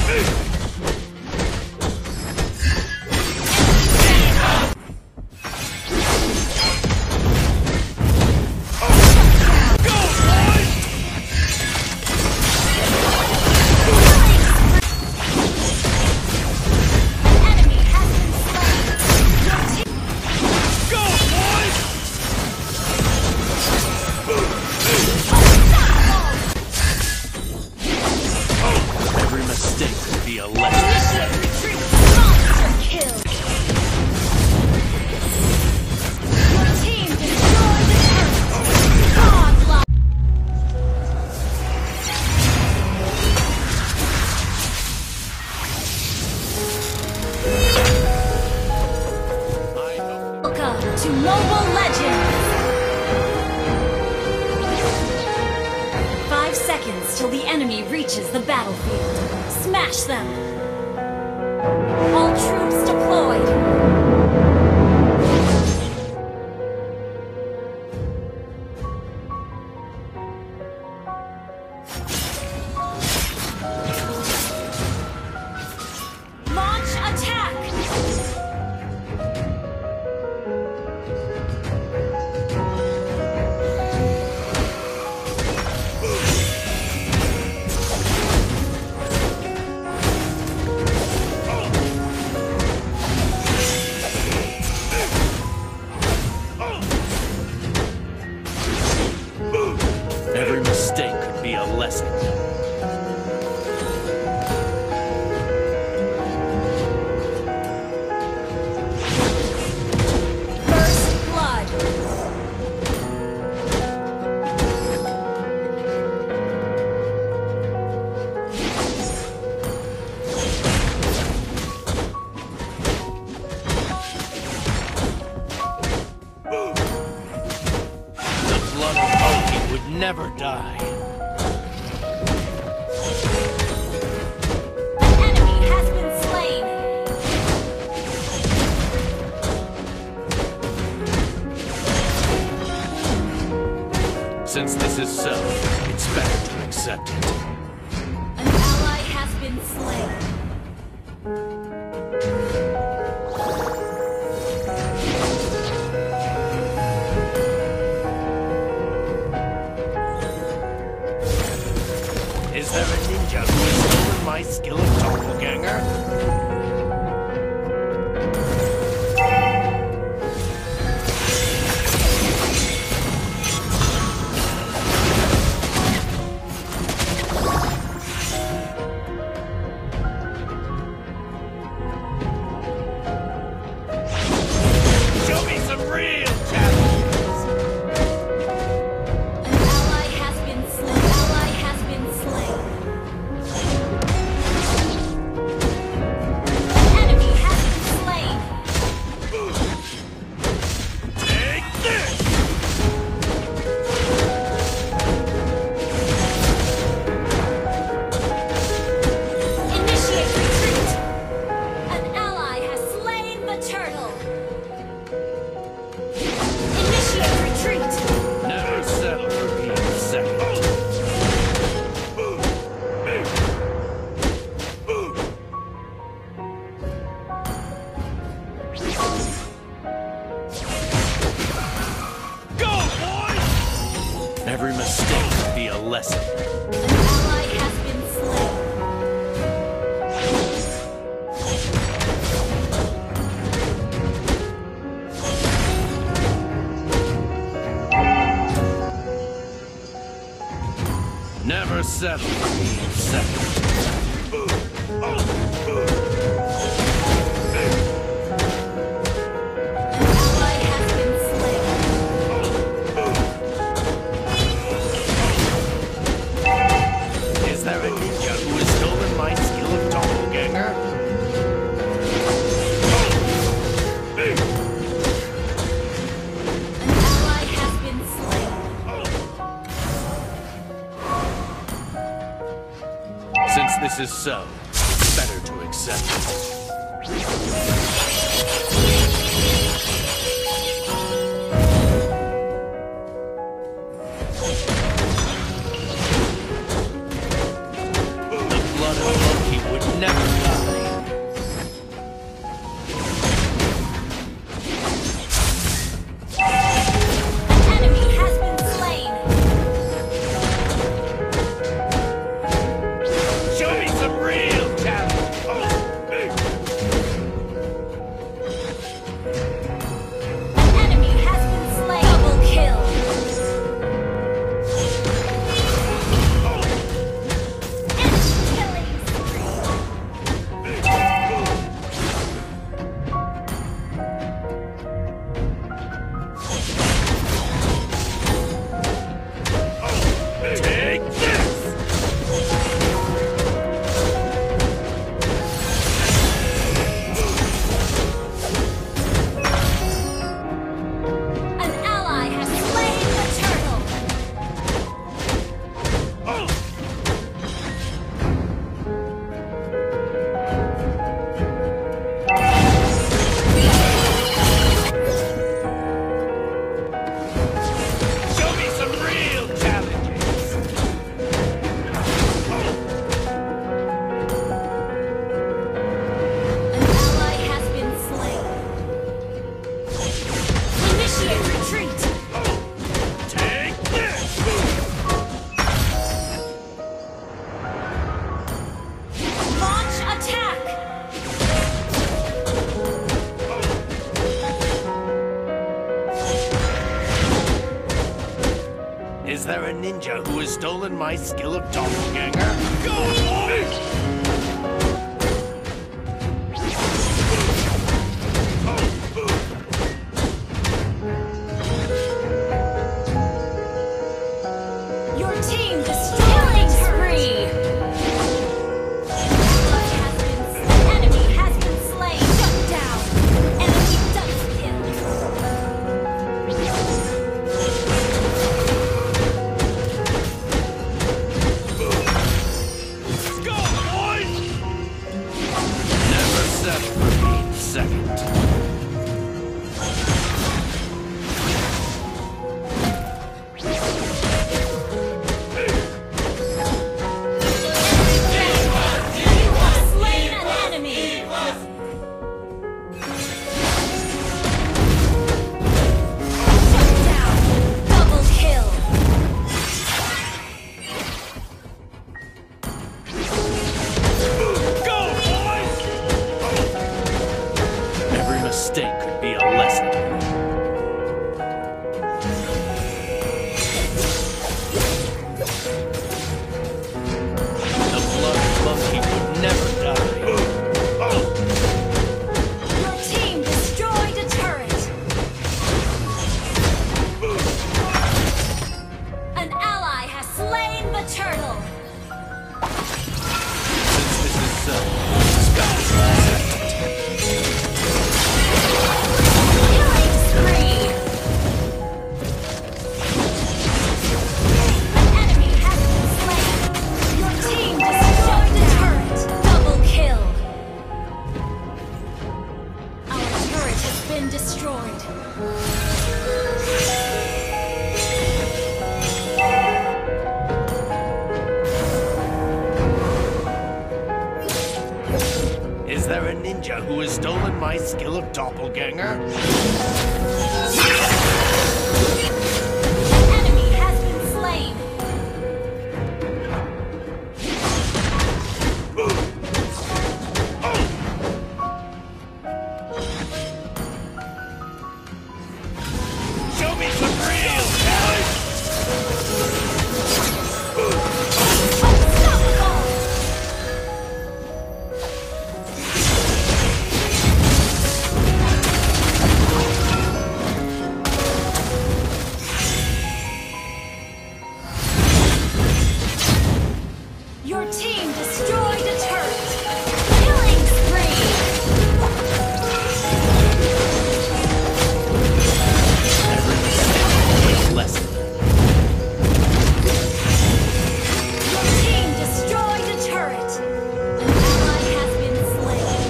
To Mobile Legends! 5 seconds till the enemy reaches the battlefield. Smash them! All troops deployed! Every mistake could be a lesson. First blood. The blood of Loki would never die. An enemy has been slain. Since this is so, it's better to accept it. An ally has been slain. Is there a ninja who has stolen my skill of doppelganger? Show me some real challenges! An ally has been slain. Ally has been slain. An enemy has been slain. Take this! Initiate retreat. An ally has slain the turtle. Initiate retreat. Never settle for being second. Go, boys! Every mistake could be a lesson. An ally has been slain. Never settle for being second. An ally has been slain. Is there a ninja who has stolen my skill of doppelganger? An ally has been slain. Since this is so, it's better to accept it. The blood of Loki would never ninja who has stolen my skill of doppelganger? Go, boys! Your team destroying spree! Enemy has been slain! Shut down! Enemy double kill! Let's go, boys! Never settle for being second. Mistake could be a lesson. The blood monkey would never die. Your team destroyed a turret. An ally has slain the turtle. Since this is so, Scott is last. Destroyed. Is there a ninja who has stolen my skill of doppelganger? Enemy has been slain. Show me some real talent! Your team destroyed a turret. Killing spree. Every mistake is a lesson. Your team destroyed a turret. An ally has been slain.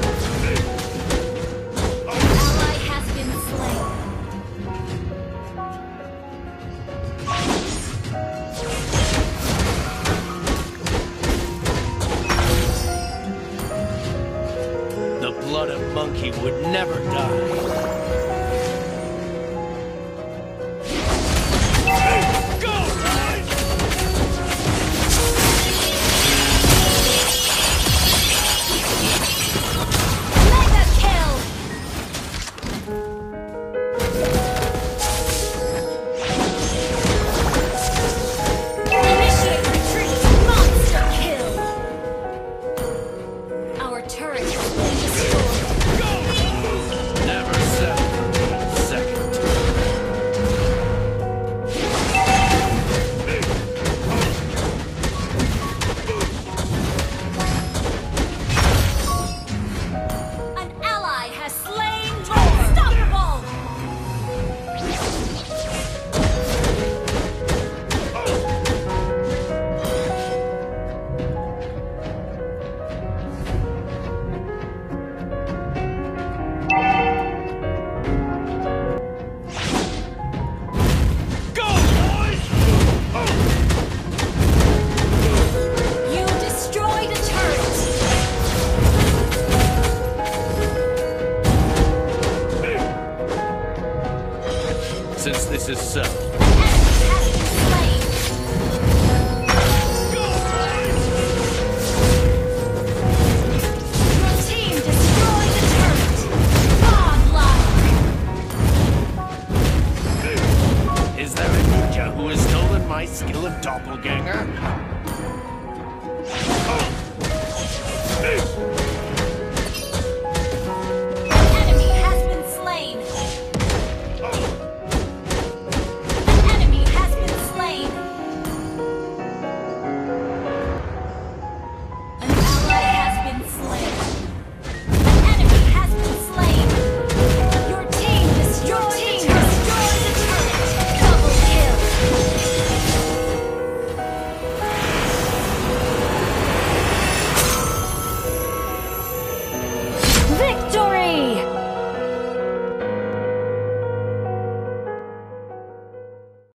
An ally has been slain. The blood of monkey would never die. Since this is so,